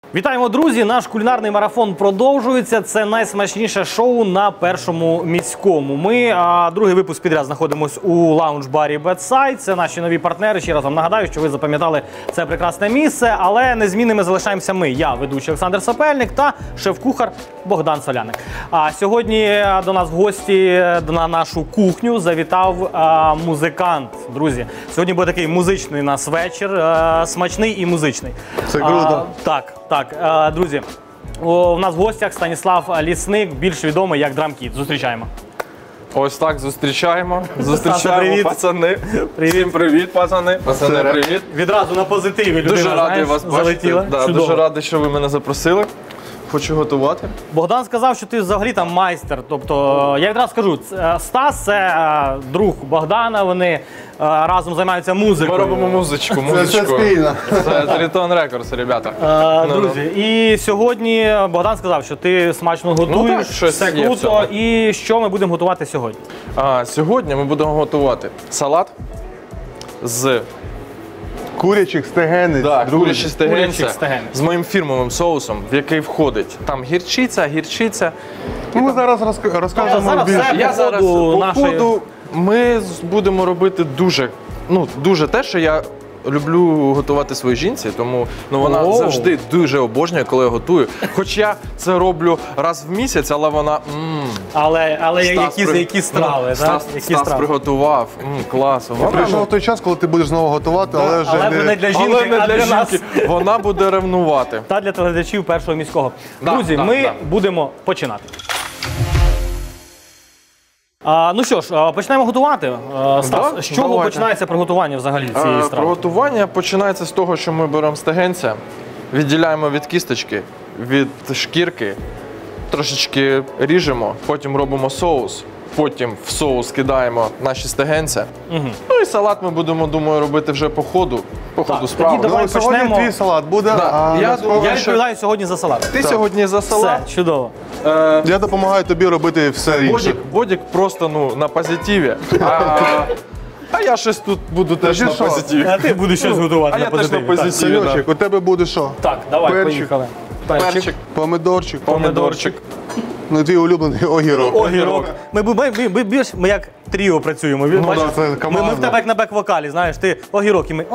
Вітаємо, друзі! Наш кулінарний марафон продовжується. Це найсмачніше шоу на Першому міському. Ми другий випуск підряд знаходимося у лаунж-барі Bedside. Це наші нові партнери. Ще раз вам нагадаю, що ви запам'ятали це прекрасне місце. Але незмінними залишаємося ми. Я, ведучий Олександр Сапельник та шеф-кухар Богдан Соляник. А сьогодні до нас в гості на нашу кухню завітав музикант. Друзі, сьогодні буде такий музичний у нас вечір. Смачний і музичний. Це круто. Так, друзі, у нас в гостях Станіслав Лісник, більш відомий як Драмкіт. Зустрічаємо. Ось так зустрічаємо. Зустрічаємо, пацани. Всім привіт, пацани. Пацани, привіт. Відразу на позитиві людина, дуже радий вас бачити. Дуже радий, що ви мене запросили. Хочу готувати. Богдан сказав, що ти взагалі там майстер. Тобто, я відразу скажу, Стас – це друг Богдана, вони разом займаються музикою. Ми робимо музичку. Це спільно. Це Triton Records, ребята. Друзі, і сьогодні Богдан сказав, що ти смачно готуєш, все круто. І що ми будемо готувати сьогодні? Сьогодні ми будемо готувати салат з Курячих стегенець. Курячі стегенця з моїм фірмовим соусом, в який входить там гірчиця. Ми зараз розкажемо більше. По ходу ми будемо робити дуже те, що я люблю готувати своїй жінці, тому вона завжди дуже обожнює, коли я готую. Хоч я це роблю раз в місяць, але вона... Але які страви, так? Стас приготував, клас. Прийшов той час, коли ти будеш знову готувати, але вже не для жінки, а для нас. Вона буде ревнувати. Та для телеглядачів Першого міського. Друзі, ми будемо починати. Ну що ж, почнемо готувати. Стас, з чого починається приготування взагалі цієї страви? Приготування починається з того, що ми беремо стегенця, відділяємо від кісточки, від шкірки, трошечки ріжемо, потім робимо соус, потім в соус кидаємо наші стегенця. Ну і салат ми будемо, думаю, робити вже по ходу справи. Давай сьогодні почнемо. твій салат буде. Я відповідаю сьогодні за салат. Ти сьогодні за салат. Все, чудово. Я допомагаю тобі робити все інше. Бодік просто на позитиві. А я щось тут буду теж на позитиві. А ти будеш щось готувати А на я теж на позитиві. позитиві. Санечек, у тебе буде що? Так, давай, Перчик. поїхали. Перчик, Помидорчик. Ну, твій улюблений огірок. Огірок. Ми як тріо працюємо. Бачиш? це Ми команда. в тебе як на бек-вокалі, знаєш, ти огірок і ми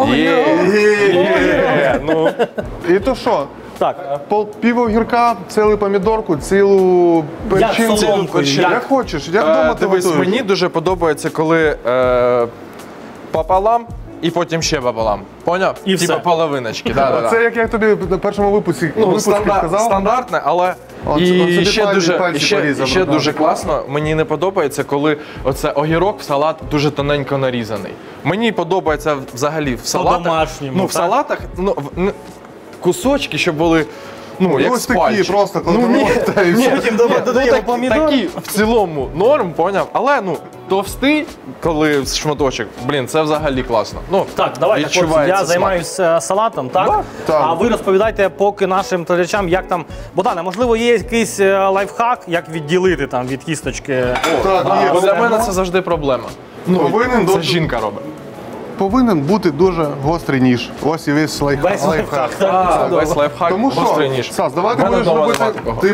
І то що? Так. Пів огірка, цілу помідорку, цілу перчинку. соломкою, Як хочеш, як вдома ти Дивись, готуєш. мені дуже подобається, коли пополам і потім ще пополам. Поняв? І все. Типа половиночки. Це як я тобі на першому випуску сказав. Стандартне, але і ще дуже класно, мені не подобається, коли оце огірок в салат дуже тоненько нарізаний. Мені подобається взагалі в салатах. По-домашньому, В салатах кусочки, щоб були як Ось з такі пальчик. просто, коли Потім додаємо помідор. Такі в цілому норм, поняв? Але товстий, коли шматочок, це взагалі класно. Так, давайте, хлопці, я займаюся салатом, так? Так. А ви розповідайте поки нашим глядачам, як там... Богдане, можливо, є якийсь лайфхак, як відділити там від кісточки? Так, Бо для мене це завжди проблема. Це жінка робить. Повинен бути дуже гострий ніж. Ось і весь лайфхак. Весь лайфхак, Тому гострий що, ніж. Сас, давай ти В мене будеш вдома робити, нема такого.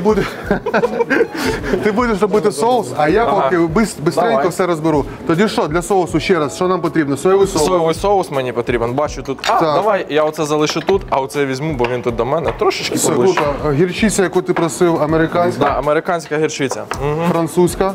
ти будеш робити соус, а я поки бистренько все розберу. Тоді що, для соусу ще раз, що нам потрібно? Соєвий соус. Соєвий соус мені потрібен. Бачу тут. Давай я оце залишу тут, а оце візьму, бо він тут до мене трошечки Все, поближче. круто. Гірчиця, яку ти просив, американська, Американська гірчиця. французька.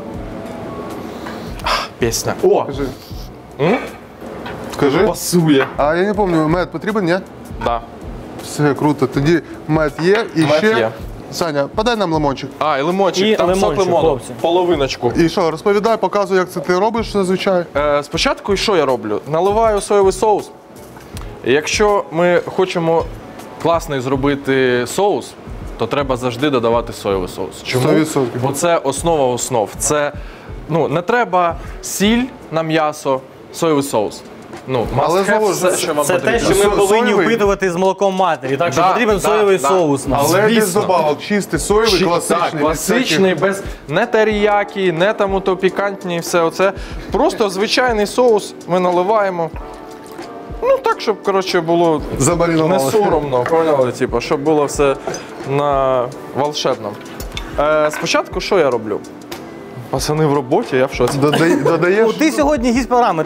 Пісня. Скажи. Скажи. Пасує. А я не пам'ятаю, мед потрібен, ні? Да. Все, круто. Тоді мед є і Мед ще... є. Саня, подай нам лимончик. І лимончик, І там сок лимончик, лимону, хлопці. половиночку. І що, розповідай, показуй, як це ти робиш зазвичай. Спочатку що я роблю? Наливаю соєвий соус. Якщо ми хочемо класний зробити соус, то треба завжди додавати соєвий соус. Чому? 100%. Бо це основа основ. Це, не треба сіль на м'ясо, соєвий соус. Але знову ж, що вам Це те, потрібно. що ми повинні Соєвий? впитувати з молоком матері. Так що Да, потрібен да, соєвий да. соус. але без звісно. добавок, чистий соєвий, класичний. Так, класичний, без не теріякі, не там ото пікантні, все оце. Просто звичайний соус ми наливаємо. Ну так, щоб, коротше, було не Замаринували. соромно, поняли? Типу, щоб було все на волшебно. Спочатку що я роблю? Пацани в роботі, я в шоці. Додаєш? Ти сьогодні гість програми,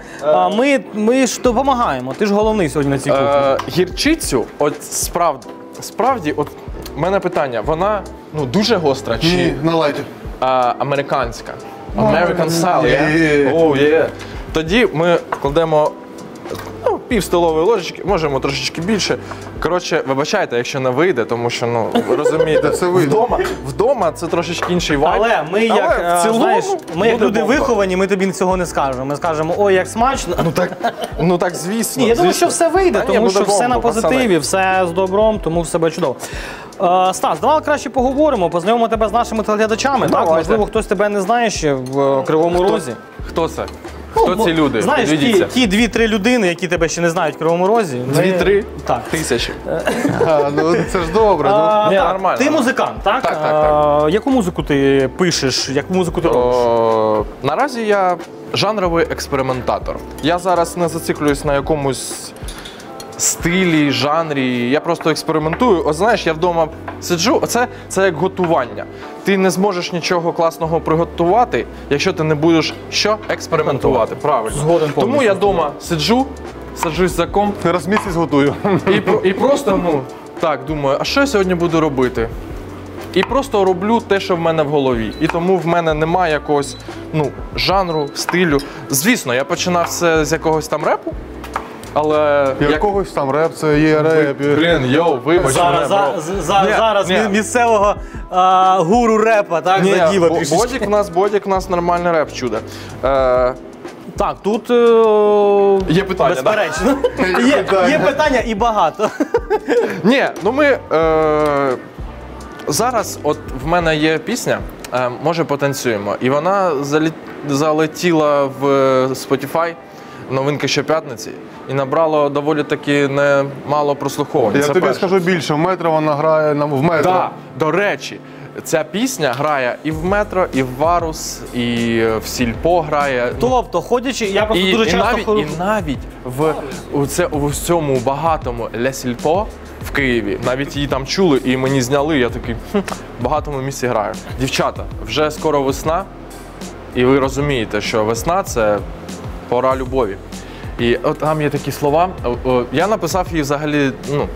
ми ж допомагаємо, ти ж головний сьогодні на цій кухні. Гірчицю, от справді, от в мене питання, вона дуже гостра чи Ні, на лайті. американська? American style, Є. yeah? Тоді ми кладемо пів столової ложечки, можемо трошечки більше. Коротше, вибачайте, якщо не вийде, тому що, ви розумієте, Це вийде. вдома це трошечки інший вайб. Але ми як, в цілому знаєш, ми як буде люди бомба. виховані, ми тобі цього не скажемо. Ми скажемо, ой, як смачно. Ну так, звісно. Ні, я думаю, що звісно. все вийде, Та ні, тому буде що все бомба, на позитиві, пацани. все з добром, тому все буде чудово. Стас, давай краще поговоримо, познайомимо тебе з нашими телеглядачами. Так, Давайте. можливо, хтось тебе не знає ще в Кривому Розі. Хто це? Хто ці люди? Знаєш, Дивіться. ті 2-3 людини, які тебе ще не знають в Кривому Розі. ми- 2-3 Так. тисячі. Ну це ж добре. А, Ні, так, нормально. Ти музикант, так? Так. Яку музику ти пишеш, яку музику ти робиш? Наразі я жанровий експериментатор. Я зараз не зациклююсь на якомусь стилі, жанрі. Я просто експериментую. От знаєш, я вдома сиджу, це як готування. Ти не зможеш нічого класного приготувати, якщо ти не будеш експериментувати. Правильно. Згоден Тому повністю. я вдома сиджу, саджусь за комп Раз в місяць готую. і просто так думаю, а що я сьогодні буду робити? І просто роблю те, що в мене в голові. І тому в мене немає якогось жанру, стилю. Звісно, я починав це з якогось там репу, але Якогось там реп, це є реп. вибач мене, бро. Зараз ні. місцевого гуру репа, так, Ні, заділа трішечки. Бодік у нас нормальний реп чудо. Так, тут Є питання, да? безперечно. Є питання і багато. Ні, ми зараз от в мене є пісня, може потанцюємо, і вона залетіла в Spotify, новинки щоп'ятниці, і набрало доволі таки немало прослуховувань. Я Це тобі перше. скажу більше, в метро вона грає в метро. Так, до речі, ця пісня грає і в метро, і в Варус, і в Сільпо грає. Тобто, ходячи, я просто дуже часто І навіть в цьому багатому Ле Сільпо в Києві, навіть її там чули і мені зняли, я такий, в багатому місці граю. Дівчата, вже скоро весна, і ви розумієте, що весна – це пора любові. І от там є такі слова, я написав її взагалі,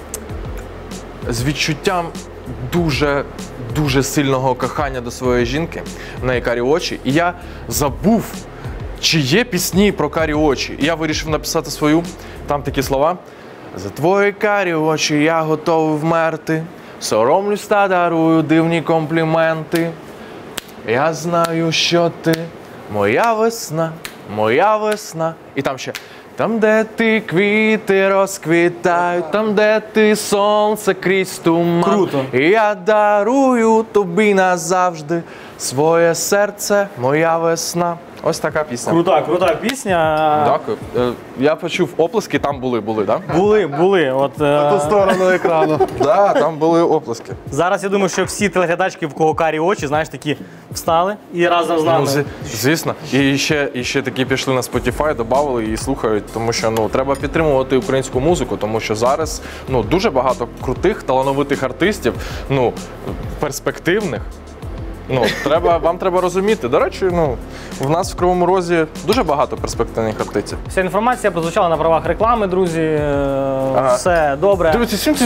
з відчуттям дуже сильного кохання до своєї жінки, в неї карі очі, і я забув, чи є пісні про карі очі. І я вирішив написати свою, там такі слова. За твої карі очі я готовий вмерти, соромлюсь та дарую дивні компліменти. Я знаю, що ти моя весна. І там ще. Там, де ти квіти розквітають, там, де ти сонце крізь туман. Круто. І я дарую тобі назавжди своє серце, моя весна. Ось така пісня. Крута пісня. Дякую. Я почув оплески, там були, так? Були. От, Ту сторону екрану. Так, там були оплески. зараз я думаю, що всі телеглядачки, в кого карі очі, знаєш, такі встали і разом з нами. Звісно. І ще такі пішли на Spotify, додали і слухають, тому що треба підтримувати українську музику, тому що зараз дуже багато крутих, талановитих артистів, перспективних. Вам треба розуміти. До речі, в нас в Кривому Розі дуже багато перспективних артистів. Вся інформація прозвучала на правах реклами, друзі. Все добре. Дивіться,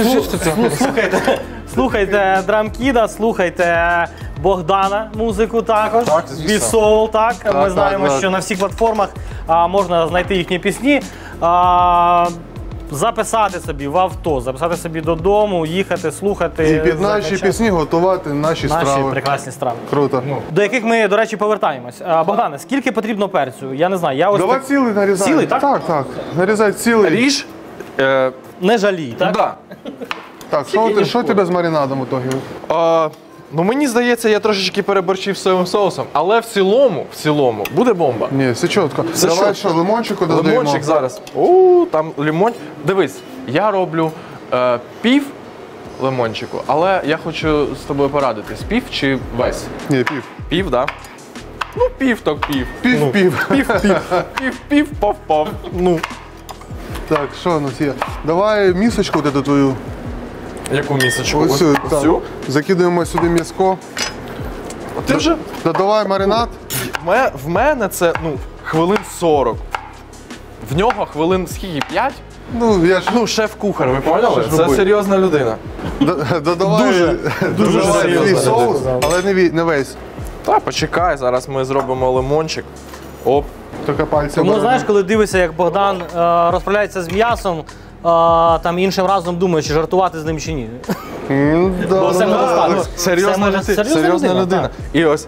Слухайте Драмкіда, слухайте Богдана музику також. Так, звісно. Бісоул, так. Ми знаємо, так. що на всіх платформах можна знайти їхні пісні. Записати собі в авто, записати собі додому, їхати, слухати. І під наші закачати пісні готувати наші наші страви. прекрасні страви. Круто. До яких ми, до речі, повертаємось. Богдане, скільки потрібно перцю? Я не знаю. Я ось Давай так- цілий нарізай. Цілий, так? Так. Нарізай цілий. Ріж. Не жалій, так? Да. Так, що тебе з маринадом у тогі? Мені здається, я трошечки переборчив з соєвим соусом, але в цілому буде бомба. Ні, все чітко. Все Давай чітко. що, лимончику додаємо? Лимончик зараз. Там лимон. Дивись, я роблю пів лимончику, але я хочу з тобою порадитись. Пів чи весь? Ні, пів. Пів, так? Да? Пів, так пів. Пів. Пів, пов-пов. Так, що у нас є? Давай місочку от твою. Яку місячку? Ось цю. Ось так. цю? Закидуємо сюди м'язко. Ти вже? Додавай маринад. В мене це хвилин 40. В нього хвилин скільки? 5? Ну, я ж Шеф-кухар, ви поняли? ж Це робити? серйозна людина. додавай дуже серйозно свій людина. соус, але не весь. Та почекай, зараз ми зробимо лимончик. Оп. Тільки пальцем. Тому знаєш, коли дивишся, як Богдан розправляється з м'ясом, там іншим разом думаєш, чи жартувати з ним чи ні. Бо все може статися. Серйозна людина. так. І ось,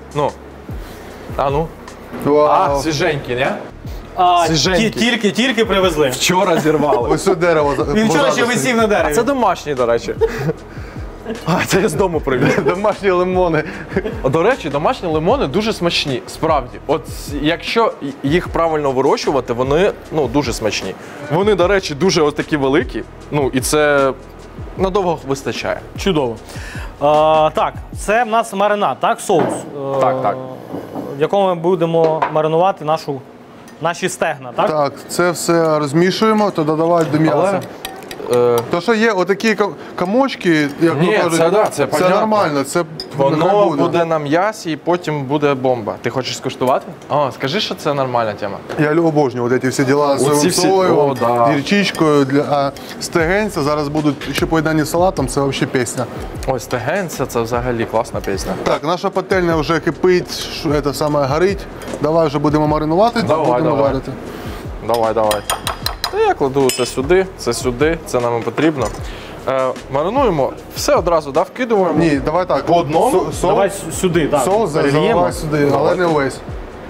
Вау. свіженький, не? Свіженький. Тільки привезли. Вчора зірвали. Ось це дерево. Він вчора ще висів на дереві. Це домашній, до речі. Це я з дому привіз. Домашні лимони. До речі, домашні лимони дуже смачні, справді. От якщо їх правильно вирощувати, вони дуже смачні. Вони, до речі, дуже ось такі великі, і це надовго вистачає. Чудово. Так, це в нас маринад, так? Соус. Так. В якому ми будемо маринувати наші стегна, так? Так, це все розмішуємо, то додавай до м'яса. То, що є отакі комочки, як Ні, кажуть, це понятно. нормально, це Воно нехай буде на м'ясі і потім буде бомба. Ти хочеш скуштувати? Скажи, що це нормальна тема. Я обожнюю ці всі діла з Оці всі- соєю, О, да. гірчичкою, а стегенця зараз будуть ще поєднані з салатом, це взагалі пісня. Ось тегенця, це взагалі класна пісня. Так, наша пательня вже кипить, це саме горить. Давай вже будемо маринувати, будемо варити. Давай. Та я кладу це сюди, це нам і потрібно. Маринуємо, все одразу вкидуємо. Ні, давай так. По одному? Давай сюди, так. Соус перельємо. заливай сюди, але не весь.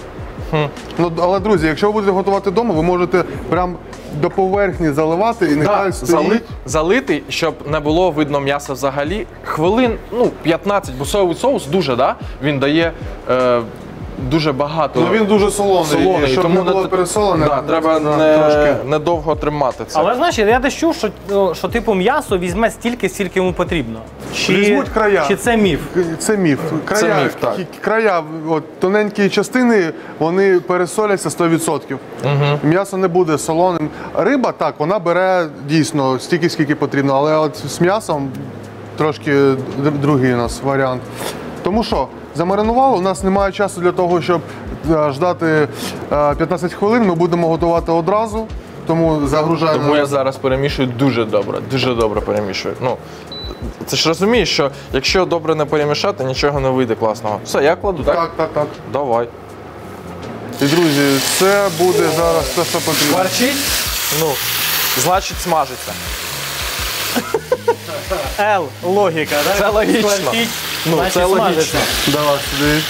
Але, друзі, якщо ви будете готувати вдома, ви можете прям до поверхні заливати і нехай стоїть. Залити, щоб не було видно м'яса взагалі. Хвилин 15, бо соєвий соус дуже, він дає дуже багато. Він дуже солоний, і щоб не було пересолене. Треба трошки. недовго тримати це. Але знаєш, я десь чув, що типу м'ясо візьме стільки, скільки йому потрібно. Візьмуть края. Чи це міф? Це міф. Края, міф, так. края, тоненькі частини, вони пересоляться 100%. М'ясо не буде солоним. Риба, так, вона бере дійсно стільки, скільки потрібно, але от з м'ясом трошки другий у нас варіант. Тому що, замаринували, у нас немає часу для того, щоб ждати 15 хвилин, ми будемо готувати одразу, тому загружаємо. Тому я зараз перемішую дуже добре перемішую. Ти ж розумієш, що якщо добре не перемішати, нічого не вийде класного. Все, я кладу, так? Так. Давай. І, друзі, це буде зараз те, що потрібно. Варчить? Значить смажиться. Логіка, так? Це логічно. Скворчить, значить це логічно. смажиться. Давай сюди.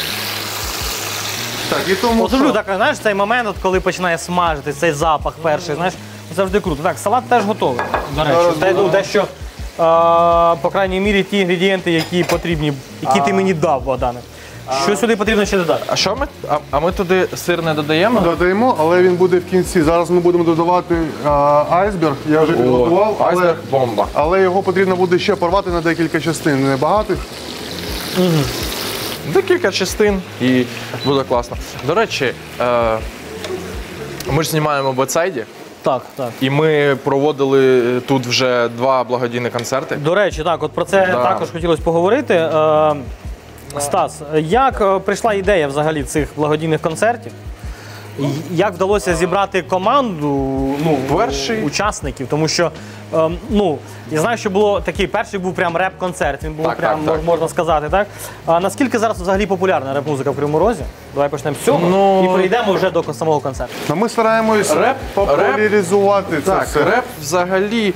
Так, і тому От люблю, так, знаєш, цей момент, от коли починає смажити, цей запах перший, знаєш, завжди круто. Так, салат теж готовий. До речі, дещо, по крайній мірі, ті інгредієнти, які потрібні, які ти мені дав, Богдане. Що сюди потрібно ще додати? А що ми? А ми туди сир не додаємо? додаємо, але він буде в кінці. Зараз ми будемо додавати айсберг. Я вже підготував, Айсберг бомба. але його потрібно буде ще порвати на декілька частин. Небагато. Декілька частин і буде класно. До речі, ми ж знімаємо в Бетсайді, Так. і ми проводили тут вже 2 благодійні концерти. До речі, так, от про це також хотілося поговорити. Стас, як прийшла ідея взагалі цих благодійних концертів? Як вдалося зібрати команду учасників? Тому що я знаю, що було такий перший був прям реп-концерт. Він був Так. можна сказати, так? А наскільки зараз взагалі популярна реп-музика в Кривому Розі? Давай почнемо з цього і перейдемо вже до самого концерту. Ми стараємось популяризувати це все. Реп взагалі,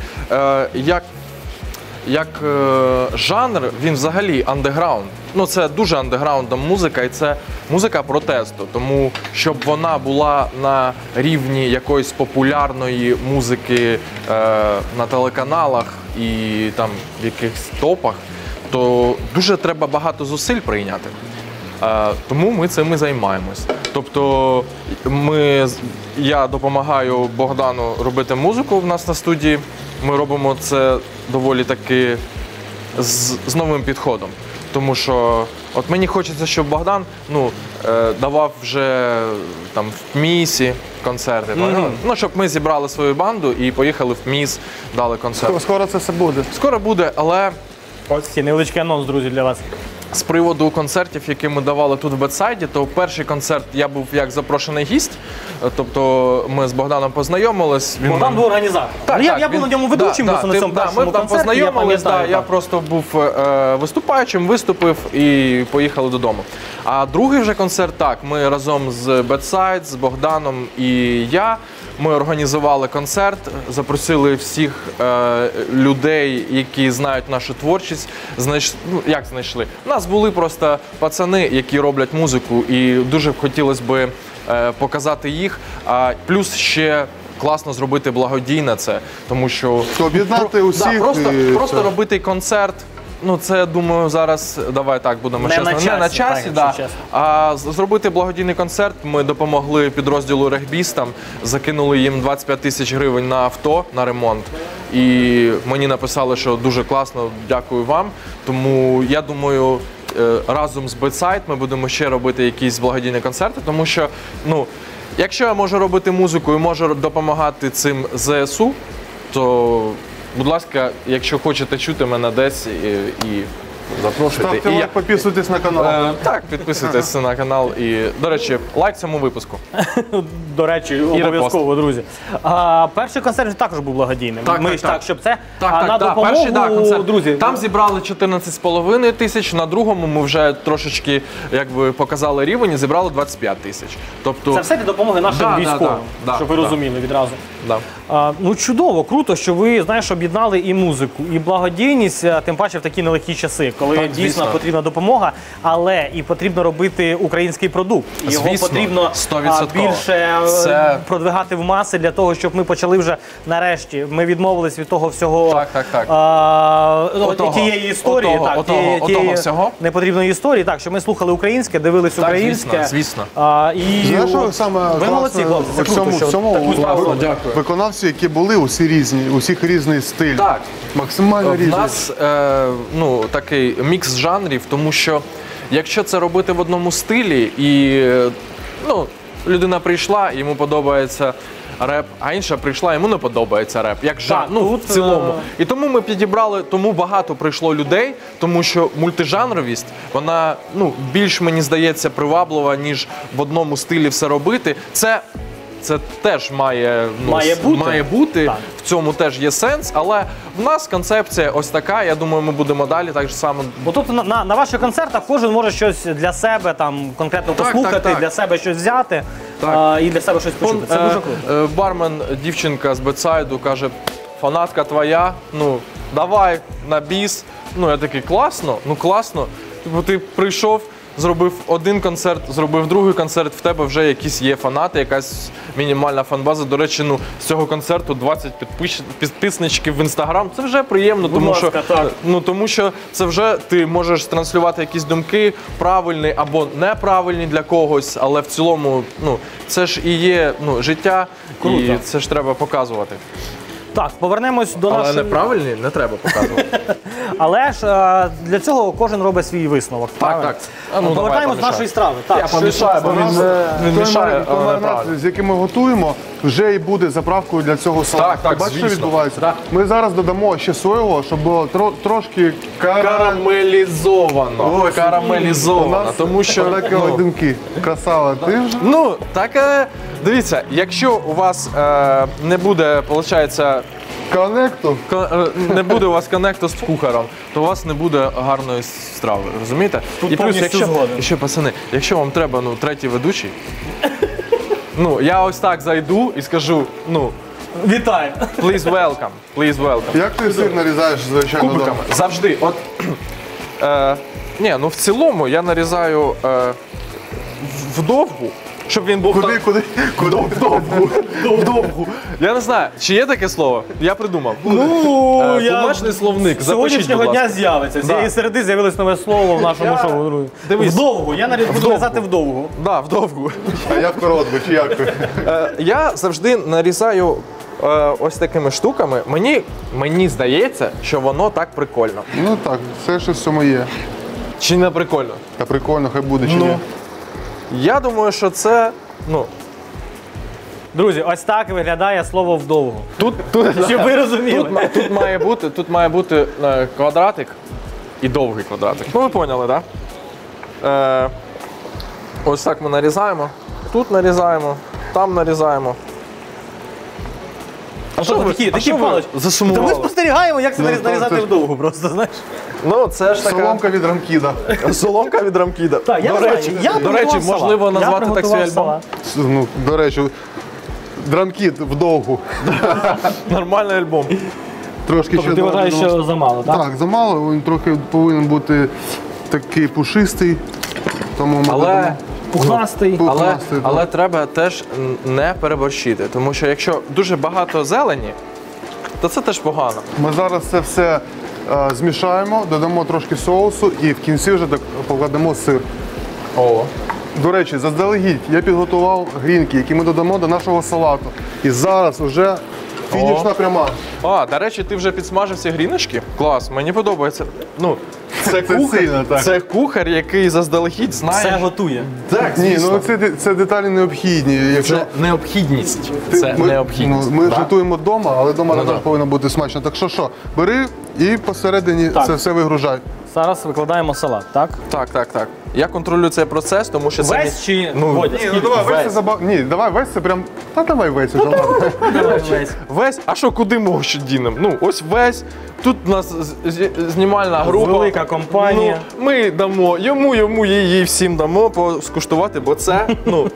як жанр, він взагалі андеграунд. Це дуже андеграундна музика, і це музика протесту. Тому, щоб вона була на рівні якоїсь популярної музики на телеканалах і там в якихось топах, то дуже треба багато зусиль прийняти. Тому ми цим і займаємось. Тобто я допомагаю Богдану робити музику в нас на студії. Ми робимо це доволі таки з новим підходом. Тому що от мені хочеться, щоб Богдан давав вже там в МІСі концерти. Ну, щоб ми зібрали свою банду і поїхали в МІС, дали концерт. Скоро це все буде. Скоро буде, але Ось ці невеличкий анонс, друзі, для вас. з приводу концертів, які ми давали тут в Бетсайді, то перший концерт я був як запрошений гість, тобто ми з Богданом познайомились. Богдан був організатор. Я був на ньому ведучим, просто на цьому першому ми там концерті, познайомились, я пам'ятаю, я так. просто був виступаючим, виступив і поїхали додому. А другий вже концерт, так, ми разом з Бетсайд, з Богданом і я, ми організували концерт, запросили всіх людей, які знають нашу творчість. Як знайшли? У нас були просто пацани, які роблять музику, і дуже хотілося б показати їх. Плюс ще класно зробити благодійне це, тому що Об'єднати усіх. Просто робити концерт. Ну, це, я думаю, зараз, давай так, будемо Не чесно, на часі, не на часі, так, да. якщо чесно. А зробити благодійний концерт, ми допомогли підрозділу регбістам, закинули їм 25 тисяч гривень на авто, на ремонт. І мені написали, що дуже класно, дякую вам. Тому я думаю, разом з Бетсайд ми будемо ще робити якісь благодійні концерти, тому що, ну, якщо я можу робити музику і можу допомагати цим ЗСУ, то, будь ласка, якщо хочете чути мене десь і запрошуйте. Ставте лайк, підписуйтесь на канал. Так, підписуйтесь на канал. І, до речі, лайк цьому випуску. До речі, обов'язково, друзі. Перший концерт також був благодійним. Щоб це на допомогу, перший, концерт. друзі. Там зібрали 14,5 тисяч, на другому ми вже трошечки показали рівень і зібрали 25 тисяч. Тобто, Це все для допомоги нашим військовим, щоб ви розуміли відразу. Да. Ну, чудово, круто, що ви, знаєш, об'єднали і музику, і благодійність, тим паче в такі нелегкі часи, коли Так, дійсно звісно. потрібна допомога, але і потрібно робити український продукт. Його Звісно, потрібно 100%. більше Це- продвигати в маси для того, щоб ми почали вже нарешті. Ми відмовились від того всього Так. тієї історії, отого всього. непотрібної історії, так, що ми слухали українське, дивились Так, українське. звісно. І Знаєш, що саме ви молодці, класно хлопці, це в круто, що цьому таку справу. Дякую. виконавці, які були, усі різні, у всіх різний стиль. Так. Максимально В різний. нас такий мікс жанрів, тому що якщо це робити в одному стилі, і людина прийшла, йому подобається реп, а інша прийшла, йому не подобається реп. Як жанр, тут, в цілому. І тому ми підібрали, тому багато прийшло людей, тому що мультижанровість, вона більш, мені здається, приваблива, ніж в одному стилі все робити. Це теж має бути. Так. В цьому теж є сенс, але в нас концепція ось така. Я думаю, ми будемо далі так само. Бо тут на ваших концертах кожен може щось для себе там конкретно послухати, так. для себе щось взяти і для себе щось почути. Це дуже круто. Бармен, дівчинка з Бетсайду каже: фанатка твоя, давай на біс. Я такий, класно. Бо ти прийшов, зробив один концерт, зробив другий концерт, в тебе вже якісь є фанати, якась мінімальна фан-база. До речі, з цього концерту 20 підписничків в Інстаграм. Це вже приємно, тому що це вже ти можеш транслювати якісь думки, правильні або неправильні для когось, але в цілому, це ж і є життя, Круто. і це ж треба показувати. Так, повернемось до Але нашої... неправильні не треба показувати. Але ж для цього кожен робить свій висновок. правильно? так. Повертаємось до нашої страви. Так, Я помішаю, бо він мішає. Той маринад, з яким ми готуємо, вже і буде заправкою для цього салату. Так, Бачиш, що звісно. відбувається? Так. Ми зараз додамо ще соєвого, щоб було трошки Карамелізовано. У Карамелізовано. нас Тому що такі одинки. Красава, ти вже? дивіться, якщо у вас не буде, виходить, Коннекту. не буде у вас коннекту з кухарем, то у вас не буде гарної страви, розумієте? Тут І плюс, повністю якщо, згоден. ще, пацани, якщо вам треба третій ведучий, я ось так зайду і скажу, Вітаю! please welcome. Як ти сир нарізаєш, звичайно, Кубиками. вдома? Завжди. В цілому я нарізаю вдовгу, щоб він був Куди? вдовгу. Я не знаю, чи є таке слово? Я придумав. Бумажний словник. З Запишіть, сьогоднішнього будь дня ласка. з'явиться. З цієї середи з'явилось нове слово в нашому шоу, друзі. Дивись. Вдовгу. Я буду нарізати вдовгу. Да, вдовгу. А я в коротку, чи як ти? Я завжди нарізаю ось такими штуками. Мені здається, що воно так прикольно. Ну так, все щось в цьому є. Чи не прикольно? Та прикольно, хай буде, чи ні. Я думаю, що це, ну, Друзі, ось так виглядає слово вдовго. тут Щоб ви розуміли. Тут має бути квадратик і довгий квадратик. Ну, ви поняли, так? Да? Ось так ми нарізаємо. Тут нарізаємо, там нарізаємо. А що ви такі палички? Та ми Засумували? спостерігаємо, як це нарізати це- вдовго просто, знаєш. Ну, це ж така Соломка від рамкіда. соломка від рамкіда. Так, я До не знаю, речі, я до приготував речі, салат. можливо Я назвати так свій приготував альбом. салат. Ну, до речі, драмкіт вдовгу. Нормальний альбом. Трошки Тобто ти додати вважаєш, до- що замало, так? Так, замало, він трохи повинен бути такий пушистий. Тому ми додамо. Пухнастий. Пухнастий, так. Але треба теж не переборщити, тому що якщо дуже багато зелені, то це теж погано. Ми зараз це все змішаємо, додамо трошки соусу і в кінці вже так покладемо сир. О. До речі, заздалегідь я підготував грінки, які ми додамо до нашого салату. І зараз вже фінішна пряма. До речі, ти вже підсмажив ці гріночки? Клас, мені подобається. Ну, Це сильно, так. це кухар, який заздалегідь знає. Все готує. Так, Ні, звісно. ну це деталі необхідні. Якщо Це необхідність. ти- Це ми, необхідність. Ми да? готуємо вдома, але вдома Ну, також да. повинно бути смачно. Так що, бери і посередині Так. це все вигружай. Зараз викладаємо салат, так? Так. Я контролюю цей процес, тому що це Весь чи Ну, Водя? Ні, ну давай весь це забав. Ні, давай весь це прям. Та давай весь уже. ладно. Давай весь. весь. А що, куди ми ще дінемо? Ну, ось весь. Тут у нас знімальна група. Велика компанія. Ну, ми дамо йому, їй всім дамо скуштувати, бо це, ну,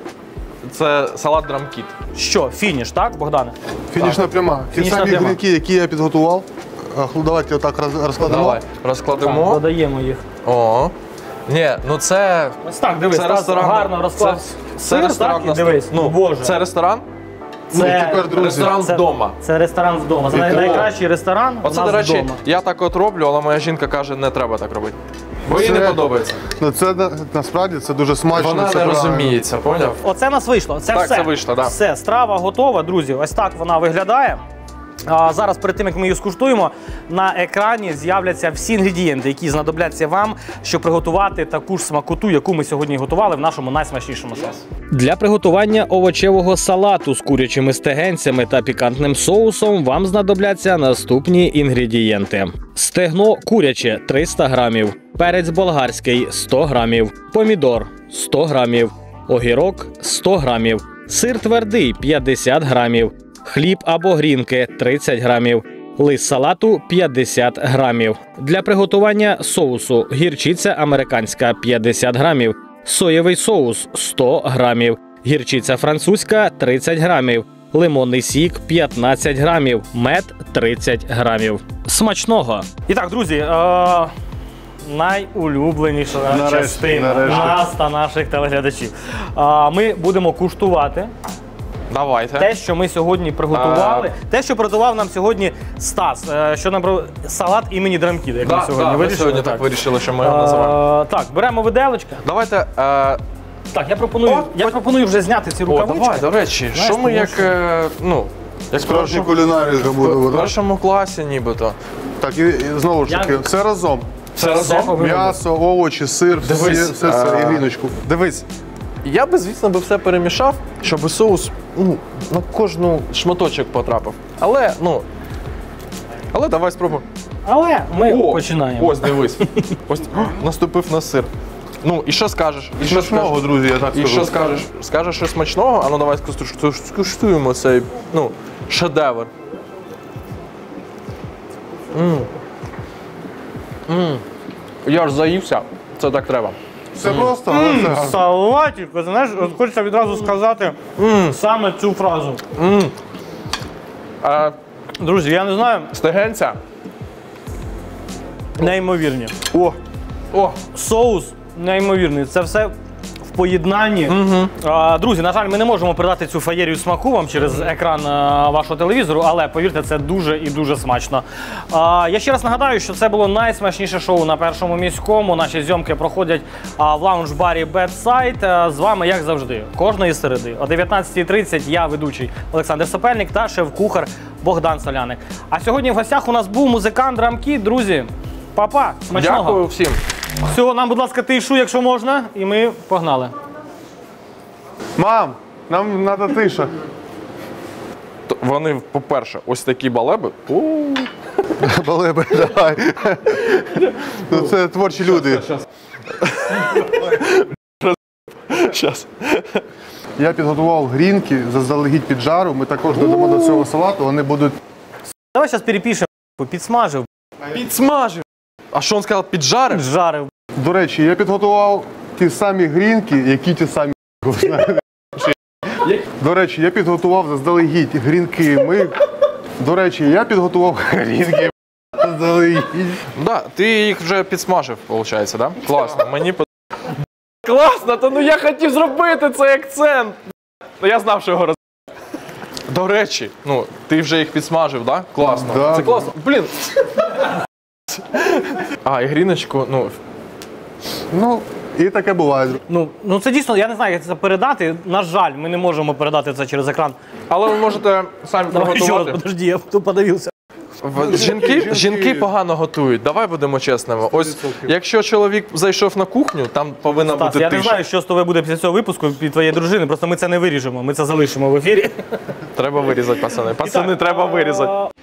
це салат драмкіт. Що, фініш, так, Богдане? Фінішна пряма. Ті Фінішна самі пряма. грінки, які я підготував. Давайте отак розкладемо. Давай, Так, розкладемо. додаємо їх. О. Ні, ну це. Ось так, дивись, Це так ресторан. гарно розклав Це сир, ресторан. так, і дивись. Ну, Боже. це ресторан? Ну, тепер, друзі, Ресторан Це- вдома. Це ресторан вдома. Це найкращий ресторан Оце, у нас до речі, вдома. я так от роблю, але моя жінка каже, не треба так робити. Бо їй Це- не подобається. Ну це насправді це дуже смачно. Вона це не правильно. розуміється, поняв? Оце нас вийшло. Це Так, все. це вийшло, да. Все, страва готова, друзі. Ось так вона виглядає. А зараз, перед тим як ми її скуштуємо, на екрані з'являться всі інгредієнти, які знадобляться вам, щоб приготувати таку ж смакоту, яку ми сьогодні готували в нашому найсмачнішому шоу. Для приготування овочевого салату з курячими стегенцями та пікантним соусом вам знадобляться наступні інгредієнти: стегно куряче 300 грамів, перець болгарський 100 грамів, помідор 100 грамів, огірок 100 грамів, сир твердий 50 грамів, хліб або грінки 30 грамів, лист салату 50 грамів. Для приготування соусу гірчиця американська 50 грамів, соєвий соус 100 грамів, гірчиця французька 30 грамів, лимонний сік 15 грамів, мед 30 грамів. Смачного! І так, друзі, найулюбленіша частина нас та наших телеглядачів. Ми будемо куштувати Давайте. те, що ми сьогодні приготували, те, що приготував нам сьогодні Стас, що нам салат імені Драмкіда, як ми сьогодні ми вирішили. сьогодні так вирішили, що ми його називаємо. Так, беремо виделочка. Давайте. Так, я пропоную вже зняти ці О, рукавички. давай, до речі, Знаєш, що ми тому як, що- як Справжні в кулінарії в будемо. так? першому класі нібито. Так, і знову ж таки, Я- все разом. Все Все повинно бути. М'ясо, овочі, сир, Дивись, все і гріночку. Дивись, я би, звісно, все перемішав, щоб соус на кожну шматочок потрапив. Але давай спробуємо. Але ми починаємо. Ось, дивись. Ось наступив на сир. Ну, і що скажеш? І що Смачного, скажеш? друзі, я так І скажу. що скажеш? Скажеш, що смачного? А ну давай скуштуємо цей, шедевр. Я ж заївся, це так треба. Все просто, але це гарно. Салатик, знаєш, от хочеться відразу сказати саме цю фразу. Друзі, я не знаю, Стегенця. неймовірні. О, Соус неймовірний. Це все в поєднанні. Друзі, на жаль, ми не можемо передати цю феєрію смаку вам через екран вашого телевізору, але повірте, це дуже і дуже смачно. Я ще раз нагадаю, що це було найсмачніше шоу на Першому міському. Наші зйомки проходять в лаунж-барі Bedside. З вами, як завжди, кожної середи. О 19:30 я, ведучий Олександр Сапельник та шеф-кухар Богдан Соляник. А сьогодні в гостях у нас був музикант Драмкіт. Друзі, па-па, смачного! дякую всім. Всього нам, будь ласка, тишу, якщо можна, і ми погнали. Мам, нам треба тиша. Вони, по-перше, ось такі балеби. Балеби, давай. Ну, це творчі люди. Щас. Я підготував грінки заздалегідь під жару. Ми також додамо до цього салату. Вони будуть. Давай зараз перепишемо. Підсмажив, Підсмажив. А що він сказав? Піджарив? жарив. До речі, я підготував ті самі грінки, які ті самі. До речі, я підготував заздалегідь грінки. До речі, я підготував грінки заздалегідь. Да, ти їх вже підсмажив, виходить, да? Класно, мені Класно, то ну я хотів зробити цей акцент. Ну я знав, що його До речі, ну ти вже їх підсмажив, да? Класно. Да. Це класно. Блін. А, і гріночку, ну. Ну, і таке буває. Ну це дійсно, я не знаю, як це передати. На жаль, ми не можемо передати це через екран. Але ви можете самі Давай ще раз, приготувати. подожди, я тут подавився. Жінки погано готують, давай будемо чесними. Ось, якщо чоловік зайшов на кухню, там повинна Стас, бути я не тиша. знаю, що з тобою буде після цього випуску від твоєї дружини, просто ми це не виріжемо, ми це залишимо в ефірі. Треба вирізати, пацани. Пацани, треба вирізати.